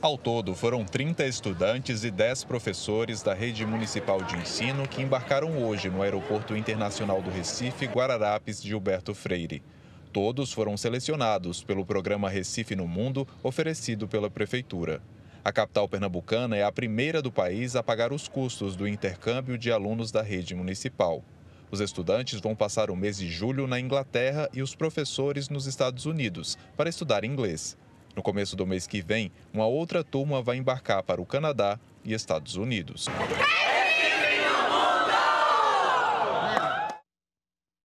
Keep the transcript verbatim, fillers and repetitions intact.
Ao todo, foram trinta estudantes e dez professores da Rede Municipal de Ensino que embarcaram hoje no Aeroporto Internacional do Recife, Guararapes Gilberto Freire. Todos foram selecionados pelo programa Recife no Mundo, oferecido pela Prefeitura. A capital pernambucana é a primeira do país a pagar os custos do intercâmbio de alunos da rede municipal. Os estudantes vão passar o mês de julho na Inglaterra e os professores nos Estados Unidos para estudar inglês. No começo do mês que vem, uma outra turma vai embarcar para o Canadá e Estados Unidos.